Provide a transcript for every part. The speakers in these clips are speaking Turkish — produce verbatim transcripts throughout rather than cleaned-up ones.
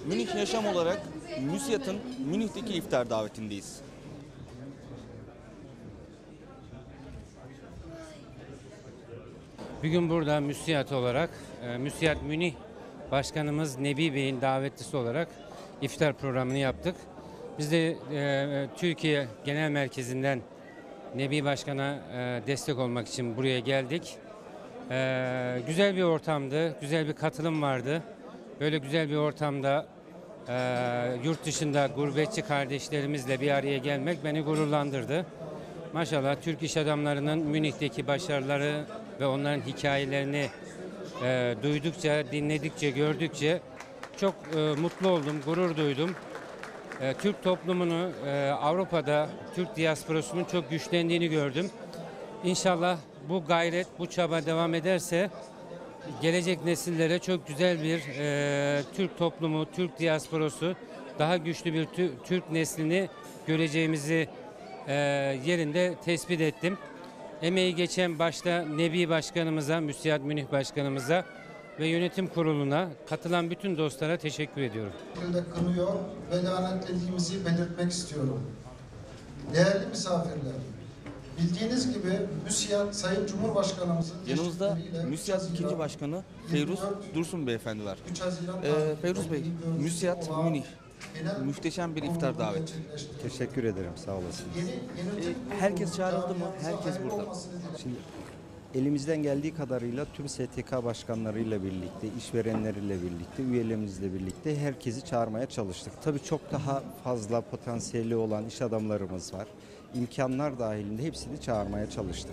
Münih Yaşam olarak MÜSİAD'ın Münih'teki iftar davetindeyiz. Bugün burada MÜSİAD olarak, e, MÜSİAD Münih Başkanımız Nebi Bey'in davetlisi olarak iftar programını yaptık. Biz de e, Türkiye Genel Merkezi'nden Nebi Başkan'a e, destek olmak için buraya geldik. E, güzel bir ortamdı, güzel bir katılım vardı. Böyle güzel bir ortamda e, yurt dışında gurbetçi kardeşlerimizle bir araya gelmek beni gururlandırdı. Maşallah Türk iş adamlarının Münih'teki başarıları ve onların hikayelerini e, duydukça, dinledikçe, gördükçe çok e, mutlu oldum, gurur duydum. E, Türk toplumunu e, Avrupa'da, Türk diasporasunun çok güçlendiğini gördüm. İnşallah bu gayret, bu çaba devam ederse gelecek nesillere çok güzel bir e, Türk toplumu, Türk diasporası, daha güçlü bir Türk neslini göreceğimizi e, yerinde tespit ettim. Emeği geçen başta Nebi Başkanımıza, MÜSİAD Münih Başkanımıza ve yönetim kuruluna katılan bütün dostlara teşekkür ediyorum. Kınıyor ve lanetlediğimizi belirtmek istiyorum. Değerli misafirler, bildiğiniz gibi MÜSİAD Sayın Cumhurbaşkanımızın Yanımızda MÜSİAD ikinci Başkanı Feyruz Dursun Beyefendi var. Ee, Feyruz Bey, MÜSİAD Münih muhteşem bir iftar daveti. Teşekkür ederim, sağ olasın. Ee, herkes çağrıldı mı? Herkes burada. Şimdi elimizden geldiği kadarıyla tüm S T K başkanlarıyla birlikte, işverenleriyle birlikte, üyelerimizle birlikte herkesi çağırmaya çalıştık. Tabii çok daha fazla potansiyeli olan iş adamlarımız var. İmkanlar dahilinde hepsini çağırmaya çalıştık.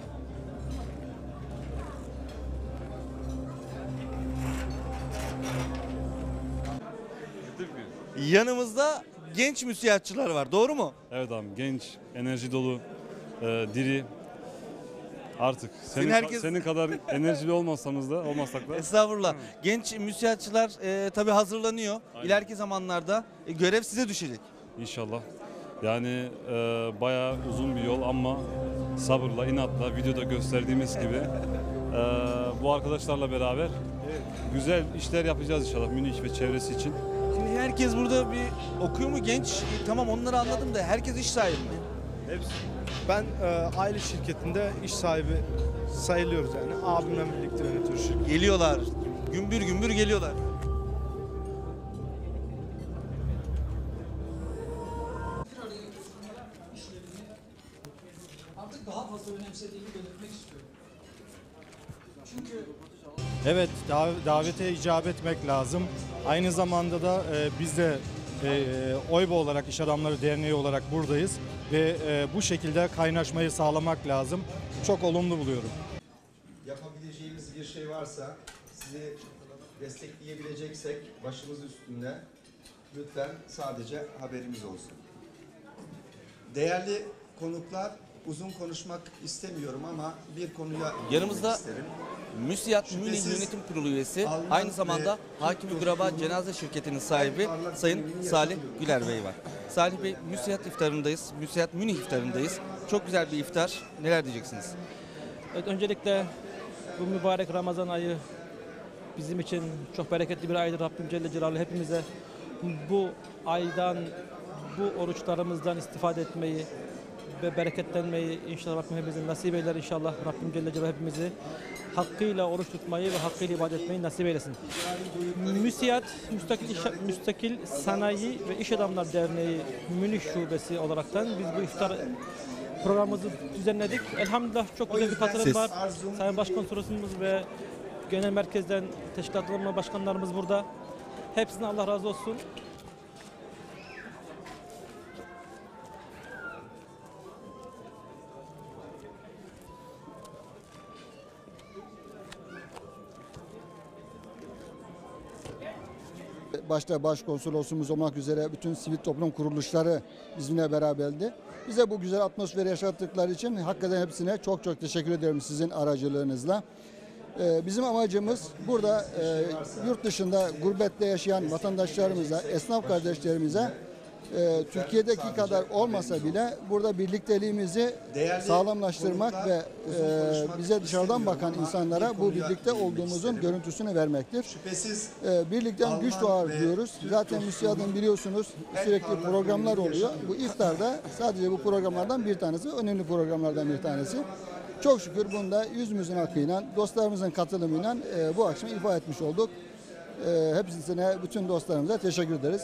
Yanımızda genç müsiyatçılar var, doğru mu? Evet abi, genç, enerji dolu, e, diri. Artık senin, Senin herkes- senin kadar enerjili olmasanız da olmasak da Estağfurullah. Genç müsiyatçılar e, tabii hazırlanıyor. Aynen. İleriki zamanlarda e, görev size düşecek. inşallah. Yani e, bayağı uzun bir yol ama sabırla, inatla, videoda gösterdiğimiz gibi e, bu arkadaşlarla beraber güzel işler yapacağız inşallah Münih ve çevresi için. Şimdi herkes burada bir okuyor mu genç? E, tamam onları anladım da herkes iş sahibi mi? Hepsi. Ben e, aile şirketinde iş sahibi sayılıyoruz yani. Abimle birlikte yönetiyoruz şirketi. Geliyorlar. Gümbür gümbür geliyorlar. Artık daha fazla önemsediğini belirtmek istiyorum. Çünkü Evet, dav- davete icap etmek lazım. Aynı zamanda da e, biz de e, OYBA olarak, İş Adamları Derneği olarak buradayız. Ve e, bu şekilde kaynaşmayı sağlamak lazım. Çok olumlu buluyorum. Yapabileceğimiz bir şey varsa, sizi destekleyebileceksek başımız üstünde, lütfen sadece haberimiz olsun. Değerli konuklar, uzun konuşmak istemiyorum ama bir konuya Yanımızda isterim. MÜSİAD Münih Şüphesiz Yönetim Kurulu üyesi, Alman aynı zamanda ve Hakim-i Türk Guraba topluluğu Cenaze Şirketi'nin sahibi parlak Sayın dönemini Salih yaşıyor. Güler Bey var. Salih Bey, MÜSİAD iftarındayız. MÜSİAD Münih iftarındayız. Çok güzel bir iftar. Neler diyeceksiniz? Evet, öncelikle bu mübarek Ramazan ayı bizim için çok bereketli bir aydır. Rabbim Celle Celaluhu hepimize bu aydan, bu oruçlarımızdan istifade etmeyi ve bereketlenmeyi inşallah Rabbim hepimize nasip eyler inşallah. Rabbim Celle Celaluhu hepimizi hakkıyla oruç tutmayı ve hakkıyla ibadet etmeyi nasip eylesin. MÜSİAD, Müstakil, İş, Müstakil Sanayi ve İş Adamlar Derneği Münih Şubesi olaraktan biz bu iftar programımızı düzenledik. Elhamdülillah çok güzel bir katılım Siz- var. Sayın Başkonsolosumuz ve genel merkezden teşkilatlarımız, başkanlarımız burada. Hepsine Allah razı olsun. Başta başkonsolosumuz olmak üzere bütün sivil toplum kuruluşları bizimle beraberdi. Bize bu güzel atmosferi yaşattıkları için hakikaten hepsine çok çok teşekkür ederim sizin aracılığınızla. Ee, Bizim amacımız burada e, yurt dışında gurbette yaşayan vatandaşlarımıza, esnaf kardeşlerimize e, Türkiye'deki kadar olmasa bile burada birlikteliğimizi Değerli sağlamlaştırmak konuklar, ve uzun e, konuşmak bize dışarıdan bakan istemiyorum ama insanlara bir bu konuya birlikte değinmek olduğumuzun isterim. görüntüsünü vermektir. Şüphesiz E, birlikten Alman güç doğar ve diyoruz. Türk Zaten dostluğunun MÜSİAD'ın biliyorsunuz en sürekli parlak programlar dönemi oluyor. yaşanıyor. Bu iftarda sadece bu programlardan bir tanesi, önemli programlardan bir tanesi. Çok şükür bunda yüzümüzün akıyla, dostlarımızın katılımıyla e, bu akşam ifa etmiş olduk. E, hepsine, bütün dostlarımıza teşekkür ederiz.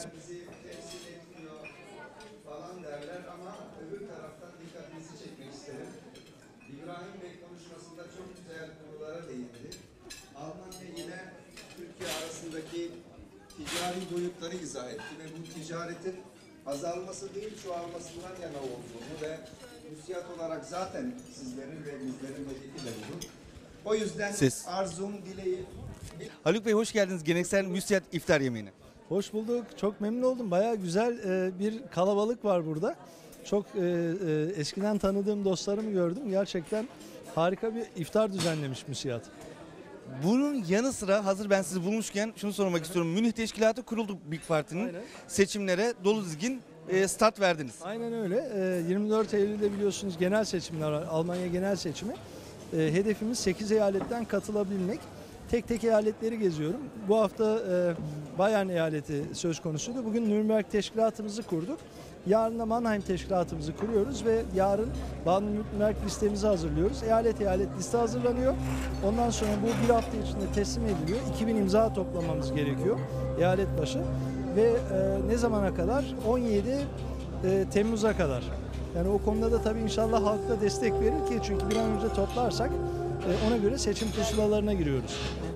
falan derler ama öbür taraftan dikkatinizi çekmek isterim. İbrahim Bey konuşmasında çok güzel konulara değindi. Almanya yine Türkiye arasındaki ticari boyutları izah etti ve bu ticaretin azalması değil çoğalmasından yana olduğunu ve müsiyat olarak zaten sizlerin ve bizlerin hedefi de budur. O yüzden Siz. arzum, dileğim Haluk Bey hoş geldiniz geleneksel müsiyat iftar yemeğine. Hoş bulduk. Çok memnun oldum. Bayağı güzel e, bir kalabalık var burada. Çok e, e, eskiden tanıdığım dostlarımı gördüm. Gerçekten harika bir iftar düzenlemiş müsiyat. Bunun yanı sıra hazır ben sizi bulmuşken şunu sormak istiyorum. Münih Teşkilatı kuruldu Büyük Parti'nin. Aynen. Seçimlere dolu dizgin e, start verdiniz. Aynen öyle. E, yirmi dört Eylül'de biliyorsunuz genel seçimler var. Almanya genel seçimi. E, hedefimiz sekiz eyaletten katılabilmek. Tek tek eyaletleri geziyorum. Bu hafta e, Bayern eyaleti söz konusuydu. Bugün Nürnberg teşkilatımızı kurduk. Yarın da Mannheim teşkilatımızı kuruyoruz ve yarın Baden-Württemberg listemizi hazırlıyoruz. Eyalet eyalet liste hazırlanıyor. Ondan sonra bu bir hafta içinde teslim ediliyor. iki bin imza toplamamız gerekiyor eyalet başı. Ve e, ne zamana kadar? on yedi e, Temmuz'a kadar. Yani o konuda da tabii inşallah halk da destek verir ki çünkü bir an önce toplarsak e, ona göre seçim pusulalarına giriyoruz.